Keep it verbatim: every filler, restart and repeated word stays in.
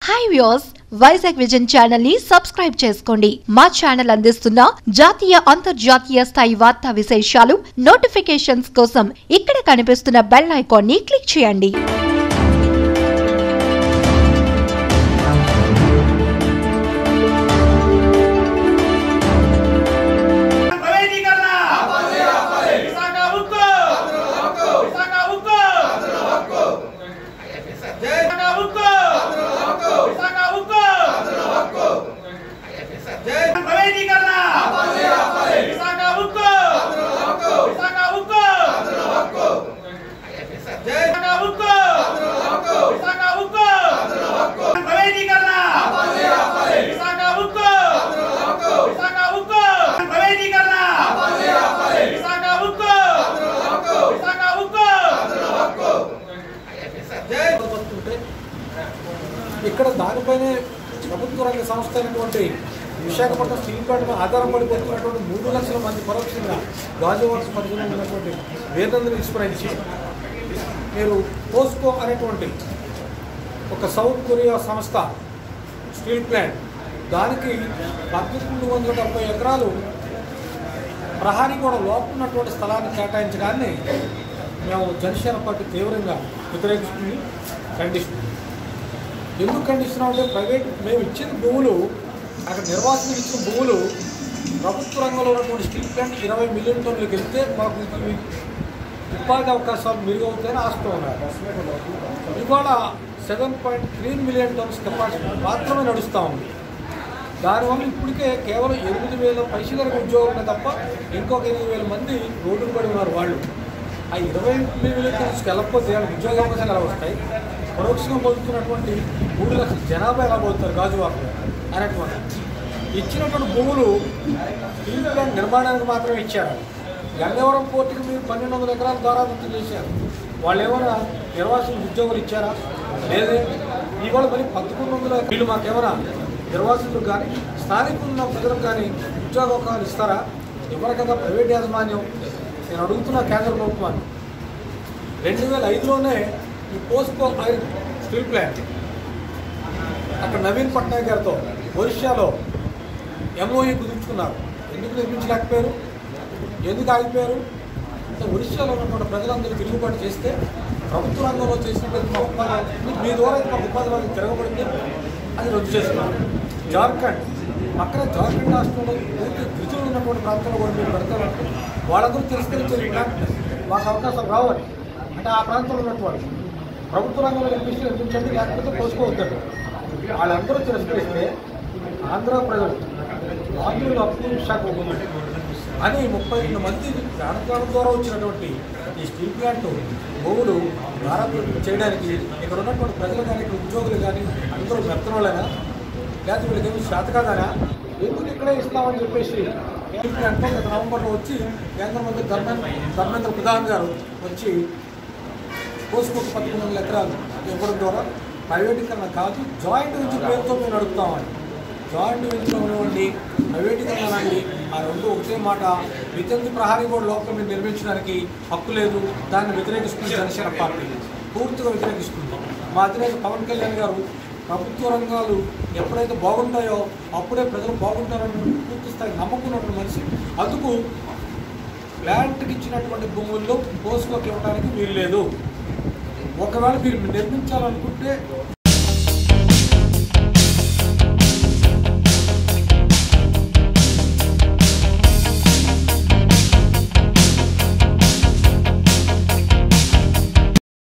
Hi viewers, Vizag vision channel ని subscribe చేసుకోండి. మా ఛానల్ అందిస్తున్న జాతీయ అంతర్జాతీయ స్థాయి వార్తా విశేషాలు నోటిఫికేషన్స్ కోసం ఇక్కడ కనిపిస్తున్న బెల్ ఐకాన్ ని క్లిక్ చేయండి. ఇక్కడ దానిపైనే ప్రభుత్వ రంగ సంస్థ అయినటువంటి విశాఖపట్నం స్టీల్ ప్లాంట్ ఆధారపడిపోతున్నటువంటి మూడు లక్షల మంది పరోక్షంగా గాజువాక పరిధిలో ఉన్నటువంటి వేదంలో విస్మరించి మీరు పోస్కో అనేటువంటి ఒక సౌత్ కొరియా సంస్థ స్టీల్ ప్లాంట్ దానికి పద్దెనిమిది వందల డెబ్బై ఎకరాలు ప్రహారీ కూడా లోపున్నటువంటి స్థలాన్ని కేటాయించడాన్ని మేము జనసేన పార్టీ తీవ్రంగా వ్యతిరేకిస్తుంది, ఖండిస్తుంది. ఎందుకు ఖండిస్తున్నాం అంటే ప్రైవేట్ మేము ఇచ్చిన భూములు అక్కడ నిర్వాసితులు ఇచ్చిన భూములు ప్రభుత్వ రంగంలో ఉన్నటువంటి స్టీల్ ప్లాంట్ ఇరవై మిలియన్ టన్నులకు వెళ్తే మాకు ఉపాధి అవకాశాలు మెరుగవుతాయని ఆశతో ఉన్నారు. ఇవాళ seven point three million tons capacity మాత్రమే నడుస్తూ ఉంది. దానివల్ల ఇప్పటికే కేవలం ఎనిమిది వేల పైసలకు ఉద్యోగులు తప్ప ఇంకొక ఎనిమిది వేల మంది రోడ్డుకు పడి ఉన్నారు. వాళ్ళు ఆ ఇరవై మిలియన్ టన్స్కి వెళ్ళకపోతే వాళ్ళకి ఉద్యోగ అవకాశాలు ఎలా వస్తాయి? పరోక్షంగా పొందుతున్నటువంటి మూడు లక్షల జనాభా ఎలా పోతారు గాజువాకలో అనేటువంటి ఇచ్చినటువంటి భూములు స్టీల్ ప్లాంట్ నిర్మాణానికి మాత్రమే ఇచ్చారు. గంగవరం పోర్టుకి మీరు పన్నెండు వందల ఎకరాల ద్వారా వృత్తి చేశారు. వాళ్ళు ఏమైనా నిర్వాసితులు ఉద్యోగులు ఇచ్చారా? లేదే. ఇవాళ మరి పదకొండు వందల వీళ్ళు మాకేమైనా నిర్వాసితులకు కానీ స్థానికులు ఉన్న ప్రజలకు కానీ ఉద్యోగ అవకాశాలు ఇస్తారా? ఇవ్వరు కదా. ప్రైవేట్ యాజమాన్యం. నేను అడుగుతున్న కేంద్ర ప్రభుత్వాన్ని రెండు వేల ఐదులోనే ఈ పోస్కో ఐరన్ స్టీల్ ప్లాంట్ అక్కడ నవీన్ పట్నాయక్ గారితో ఒరిస్సాలో ఎంఓయూ కుదుర్చుకున్నారు. ఎందుకు నిర్మించలేకపోయారు? ఎందుకు ఆగిపోయారు? అంటే ఒరిస్సాలో ఉన్నటువంటి ప్రజలందరూ తిరుగుబాటు చేస్తే ప్రభుత్వ రంగంలో చేసినటువంటి మా ఉపాధి మీ ద్వారా మా ఉపాధి వాళ్ళకి తిరగబడితే అది రద్దు చేస్తున్నారు. జార్ఖండ్ పక్కన జార్ఖండ్ రాష్ట్రంలో పూర్తి గిరిజనులు ఉన్నటువంటి ప్రాంతంలో కూడా మీరు పెడతారంటే వాళ్ళందరూ తిరస్కరించారు. మాకు అవకాశాలు రావాలి అంటే ఆ ప్రాంతంలో ఉన్నటువంటి ప్రభుత్వ రంగంలో నిర్మించి నిర్మించండి, లేకపోతే పోసుకోవద్దండి. వాళ్ళందరూ తిరస్కరిస్తే ఆంధ్ర ప్రజలు ఆంధ్రులు అప్పుడు విశాఖ అని ముప్పై రెండు మంది ప్రాంతాల ద్వారా వచ్చినటువంటి ఈ స్టీల్ ప్లాంట్ భూములు భారత్ చేయడానికి ఇక్కడ ఉన్నటువంటి ప్రజలు కానీ ఇక్కడ ఉద్యోగులు కానీ అందరూ మెత్తనోళ్ళైనా లేకపోతే వీళ్ళకి ఏమి శాత కాదనా ఎందుకు ఇక్కడే ఇస్తామని చెప్పేసి స్టీల్ ప్లాంట్లో గత నవంబర్లో వచ్చి కేంద్ర మంత్రి ధర్మేంద్ర ధర్మేంద్ర ప్రధాన్ గారు వచ్చి పోస్కోకు పదకొండు వందల ఎకరాలు ఇవ్వడం ద్వారా ప్రైవేటీకరణ కాదు జాయింట్ వెంచర్ పేరుతో మేము నడుపుతామని. జాయింట్ వెంచర్లో ఉన్నటువంటి ప్రైవేటీకరణ అండి ఆ రెండు ఒకటే మాట. వితంతి ప్రహారీ కూడా లోపల మీరు నిర్మించడానికి హక్కు లేదు. దాన్ని వ్యతిరేకిస్తుంది జనసేన పార్టీ, పూర్తిగా వ్యతిరేకిస్తుంది. మా అధినేత పవన్ కళ్యాణ్ గారు ప్రభుత్వ రంగాలు ఎప్పుడైతే బాగుంటాయో అప్పుడే ప్రజలు బాగుంటారని పూర్తి స్థాయి నమ్మకున్నటువంటి మనిషి. అందుకు ప్లాంట్కి ఇచ్చినటువంటి భూముల్లో పోస్కోకి ఇవ్వడానికి వీలు లేదు. ఒకవేళ మీరు నిర్మించాలనుకుంటే